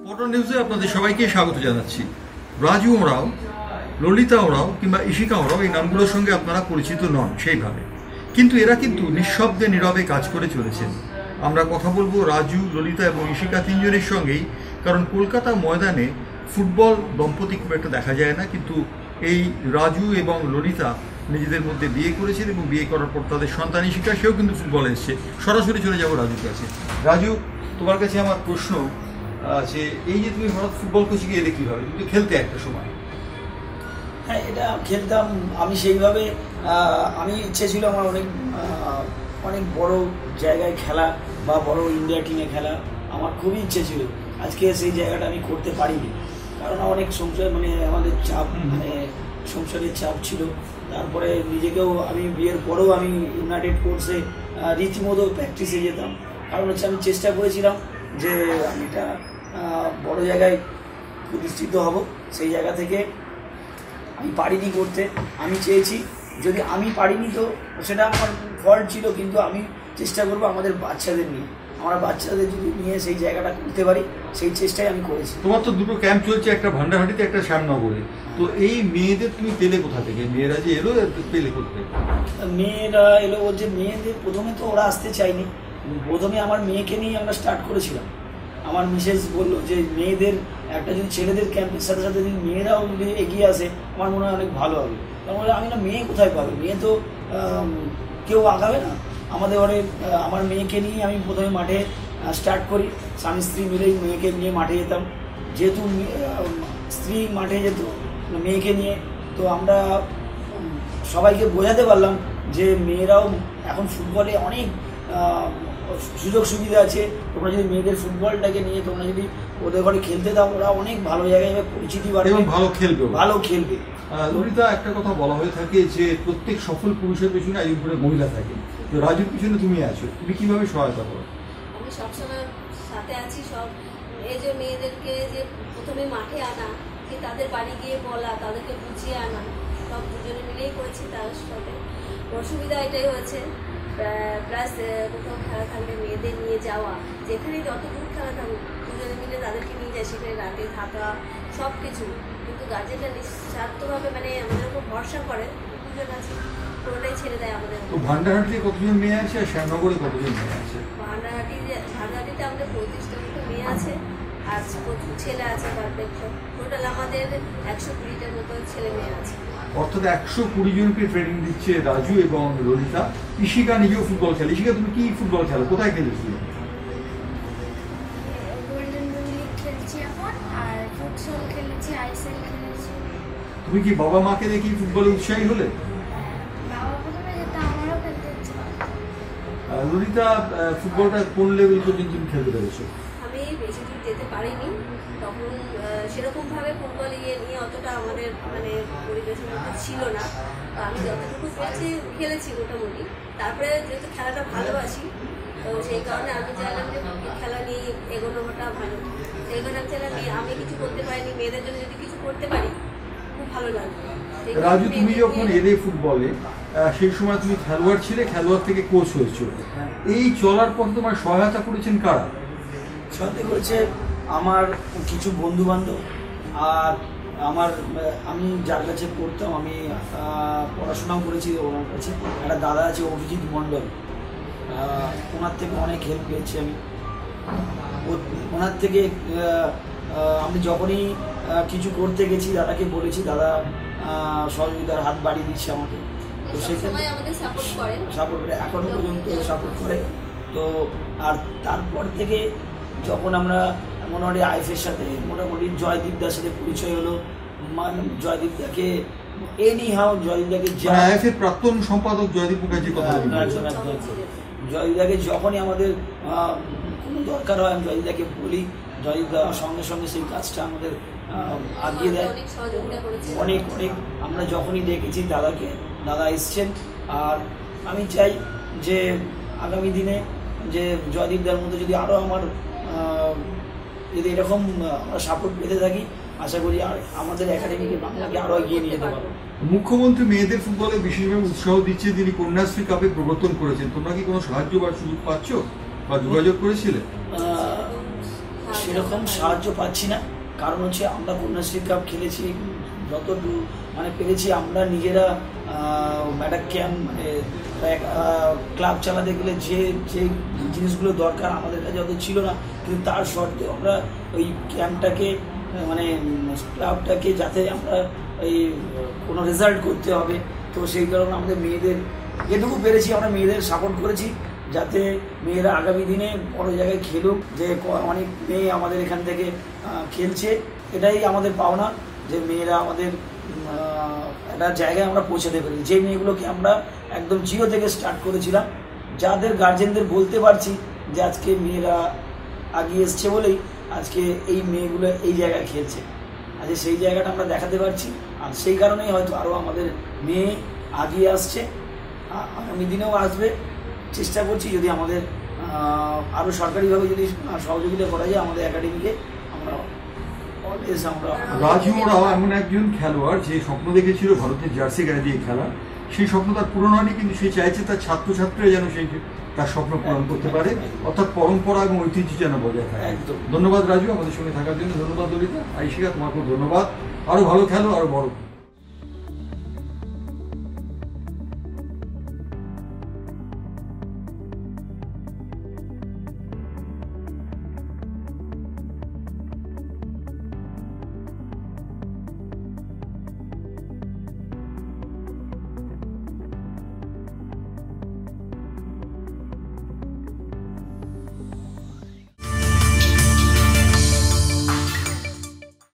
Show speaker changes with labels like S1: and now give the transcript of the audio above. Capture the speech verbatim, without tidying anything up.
S1: Motor নিউজে আপনাদের সবাইকে স্বাগত জানাচ্ছি। রাজু ওরাও, ললিতা ওরাও কিংবা ইশিকা ওরাও এই নামগুলোর সঙ্গে আপনারা পরিচিত নন সেইভাবে, কিন্তু এরা কিন্তু নিঃশব্দে নীরবে কাজ করে চলেছেন। আমরা কথা বলবো রাজু, ললিতা এবং ইশিকা তিনজনের সঙ্গেই, কারণ কলকাতা ময়দানে ফুটবল দম্পতি খুব একটা দেখা যায় না, কিন্তু এই রাজু এবং ললিতা নিজেদের মধ্যে বিয়ে করেছেন এবং বিয়ে করার পর তাদের সন্তান ইশিকা, সেও কিন্তু ফুটবলে এসছে। সরাসরি চলে যাবো রাজুর কাছে। রাজু, তোমার কাছে আমার প্রশ্ন আছে, এই যে তুমি হঠাৎ ফুটবল কোচিংয়ে এলে কীভাবে? তুমি খেলতে একটা সময়।
S2: হ্যাঁ, এটা খেলতাম আমি সেইভাবে। আমি ইচ্ছে ছিল আমার অনেক অনেক বড় জায়গায় খেলা বা বড় ইন্ডিয়া টিমে খেলা, আমার খুবই ইচ্ছে ছিল। আজকে সেই জায়গাটা আমি করতে পারিনি, কারণ অনেক সংসার মানে আমাদের চাপ, মানে সংসারের চাপ ছিল। তারপরে নিজেকেও আমি বিয়ের পরেও আমি ইউনাইটেড কোর্সে রীতিমতো প্র্যাকটিসে যেতাম, কারণ হচ্ছে আমি চেষ্টা করেছিলাম যে আমি একটা বড় জায়গায় প্রতিষ্ঠিত হব। সেই জায়গা থেকে আমি পারিনি করতে। আমি চেয়েছি, যদি আমি পারিনি তো সেটা আমার ফল্ট ছিল, কিন্তু আমি চেষ্টা করবো আমাদের বাচ্চাদের নিয়ে, আমরা বাচ্চাদের যদি নিয়ে সেই জায়গাটা করতে পারি, সেই চেষ্টাই আমি করেছি।
S1: তোমার তো দুটো ক্যাম্প চলছে, একটা ভান্ডারহাটিতে, একটা শ্যামনগরে। তো এই মেয়েদের তুমি পেলে কোথা থেকে? মেয়েরা যে এলো পেলে কোথায়?
S2: মেয়েরা এলো বলছে, মেয়েদের প্রথমে তো ওরা আসতে চায়নি। প্রথমে আমার মেয়েকে নিয়েই আমরা স্টার্ট করেছিলাম। আমার মিসেস বললো যে মেয়েদের একটা যদি ছেলেদের ক্যাম্পের সাথে সাথে যদি মেয়েরাও যদি এগিয়ে আসে, আমার মনে হয় অনেক ভালো হবে। তাহলে আমি না, মেয়ে কোথায় পাবো? মেয়ে তো কেউ আগাবে না আমাদের ঘরে। আমার মেয়েকে নিয়ে আমি প্রথমে মাঠে স্টার্ট করি, স্বামী স্ত্রী মিলেই মেয়েকে নিয়ে মাঠে যেতাম। যেহেতু স্ত্রী মাঠে যেত মেয়েকে নিয়ে, তো আমরা সবাইকে বোঝাতে পারলাম যে মেয়েরাও এখন ফুটবলে অনেক সুযোগ সুবিধা আছে। তোমরা যদি মেয়েদের ফুটবলটাকে নিয়ে তোমরা যদি ওদের ঘরে খেলতে দাও, ওরা অনেক ভালো জায়গায় পরিচিতি বাড়বে,
S1: ভালো খেলবে
S2: ভালো খেলবে
S1: ললিতা, একটা কথা বলা হয়ে থাকে যে প্রত্যেক সফল পুরুষের পেছনে একজন করে মহিলা থাকে। তো রাজুর পিছনে তুমি আছো, তুমি কিভাবে সহায়তা করো?
S3: আমি সবসময় সাথে আছি। সব এই যে মেয়েদেরকে যে প্রথমে মাঠে আনা, যে তাদের বাড়ি গিয়ে বলা, তাদেরকে বুঝিয়ে আনা, সব দুজনে মিলেই করেছি। তার সাথে অসুবিধা এটাই হয়েছে, প্লাস কোথাও খেলা থাকলে মেয়েদের নিয়ে যাওয়া, যেখানে যত দূর খেলা থাকুক দুজনে মিলে তাদেরকে নিয়ে যায়, সেখানে রাতে থাকা সব কিছু। কিন্তু গার্জেনরা নিঃস্বার্থভাবে মানে আমাদের উপর ভরসা করে, দুজন আছে, পুরোটাই ছেড়ে দেয় আমাদের।
S1: তো ভান্ডারহাটিতে কতজন মেয়ে আছে আর শ্যামনগরে কতজন মেয়ে আছে?
S3: ভান্ডারহাটি ভান্ডারহাটিতে আমাদের পঁয়ত্রিশটা মতো মেয়ে আছে আর প্রচুর ছেলে আছে। টোটাল আমাদের একশো কুড়িটার মতো ছেলে মেয়ে আছে।
S1: অর্থাৎ একশো কুড়ি জনকে ট্রেনিং দিচ্ছে রাজু এবং ললিতা। ইশিকা নিজেও ফুটবল খেলে। ইশিকা, তুমি কি ফুটবল খেলো? কোথায় খেলেছিলে? তুমি কি বাবা মাকে দেখি ফুটবলে উৎসাহী হলে? ললিতা, ফুটবলটা কোন লেভেল পর্যন্ত তুমি খেলতে পেরেছো?
S3: আমি বেশি দূর যেতে পারিনি, তখন সেরকমভাবে ফুটবল ইয়ে নিয়ে অতটা আমাদের মানে পরিবেশের মধ্যে ছিল না। আমি যতটুকু পেরেছি খেলেছি মোটামুটি। তারপরে যেহেতু খেলাটা ভালোবাসি, তো সেই কারণে আমি চাইলাম যে খেলা নিয়ে এগোনোটা ভালো। সেই কারণে আমি চাইলাম আমি কিছু করতে পারিনি, মেয়েদের জন্য যদি কিছু করতে পারি খুব ভালো লাগবে।
S1: রাজু, তুমি যখন এলে ফুটবলে, সেই সময় তুমি খেলোয়াড় ছিলে, খেলোয়াড় থেকে কোচ হয়েছো। এই চলার পর তোমার সহায়তা করেছেন কারা?
S2: সহায়তা করেছে আমার কিছু বন্ধু বান্ধব, আর আমার আমি যার কাছে পড়তাম, আমি পড়াশোনাও করেছি ওনার কাছে। একটা দাদা আছে অভিজিৎ মণ্ডল, ওনার থেকে অনেক হেল্প পেয়েছি আমি। ওনার থেকে আমি যখনই কিছু করতে গেছি দাদাকে বলেছি, দাদা সহযোগিতার হাত বাড়িয়ে দিচ্ছে আমাকে। তো সেখানে সাপোর্ট করে, এখনো পর্যন্ত সাপোর্ট করে। তো আর তারপর থেকে যখন আমরা মোটামুটি আইএফের সাথে মোটামুটি জয়দীপদার সাথে পরিচয় হলো, জয়দীপদাকে এনি হাও জয়দীপদাকে
S1: আইএফের প্রাক্তন সম্পাদক জয়দীপ মুখার্জি কথা
S2: জয়দীপদাকে যখনই আমাদের কোনো দরকার হয় আমি জয়দীপদাকে বলি, জয়দীপদা সঙ্গে সঙ্গে সেই কাজটা আমাদের আগিয়ে দেয় অনেক অনেক। আমরা যখনই দেখেছি দাদাকে, দাদা এসছেন। আর আমি চাই যে আগামী দিনে যে জয়দীপদার মধ্যে যদি আরও আমার যদি এরকম আমরা সাপোর্ট পেতে থাকি, আশা করি আর আমাদের একাডেমিকে বাংলাকে আরও এগিয়ে নিয়ে যেতে পারবো।
S1: মুখ্যমন্ত্রী মেয়েদের ফুটবলে বিশেষভাবে উৎসাহ দিচ্ছে, যিনি কন্যাশ্রী কাপে প্রবর্তন করেছেন। তোমরা কি কোনো সাহায্য বা সুযোগ পাচ্ছ বা যোগাযোগ করেছিলে?
S2: সেরকম সাহায্য পাচ্ছি না, কারণ হচ্ছে আমরা কন্যাশ্রী কাপ খেলেছি যতটুকু মানে পেরেছি আমরা নিজেরা। ম্যাডাম ক্যাম্প মানে ক্লাব চালাতে গেলে যে যে জিনিসগুলো দরকার আমাদের কাছে অত ছিল না, কিন্তু তার সত্ত্বেও আমরা ওই ক্যাম্পটাকে মানে ক্লাবটাকে যাতে আমরা এই কোনো রেজাল্ট করতে হবে, তো সেই কারণে আমাদের মেয়েদের যেটুকু পেরেছি আমরা মেয়েদের সাপোর্ট করেছি, যাতে মেয়েরা আগামী দিনে বড় জায়গায় খেলুক। যে অনেক মেয়ে আমাদের এখান থেকে খেলছে, এটাই আমাদের পাওনা যে মেয়েরা আমাদের একটা জায়গায় আমরা পৌঁছাতে পারি। যে মেয়েগুলোকে আমরা একদম জিরো থেকে স্টার্ট করেছিলাম, যাদের গার্জেনদের বলতে পারছি যে আজকে মেয়েরা এগিয়ে এসছে বলেই আজকে এই মেয়েগুলো এই জায়গায় খেলছে, আজকে সেই জায়গাটা আমরা দেখাতে পারছি। আর সেই কারণেই হয়তো আরও আমাদের মেয়ে এগিয়ে আসছে, আগামী দিনেও আসবে। চেষ্টা করছি যদি আমাদের আরও সরকারিভাবে যদি সহযোগিতা করা যায় আমাদের একাডেমিকে, আমরা অলওয়েজ আমরা।
S1: রাজু ওরাও এমন একজন খেলোয়াড় যে স্বপ্ন দেখেছিল ভারতের জার্সি গায়ে দিয়ে খেলা, সেই স্বপ্ন তার পূরণ হয়নি, কিন্তু সে চাইছে তার ছাত্রছাত্রীরা যেন সেই তার স্বপ্ন পূরণ করতে পারে, অর্থাৎ পরম্পরা এবং ঐতিহ্য যেন বজায় থাকে।
S2: একদম
S1: ধন্যবাদ রাজু আমাদের সঙ্গে থাকার জন্য, ধন্যবাদ ললিতা। আইশিকা তোমাকে ধন্যবাদ, আরও ভালো খেলো, আরও বড়।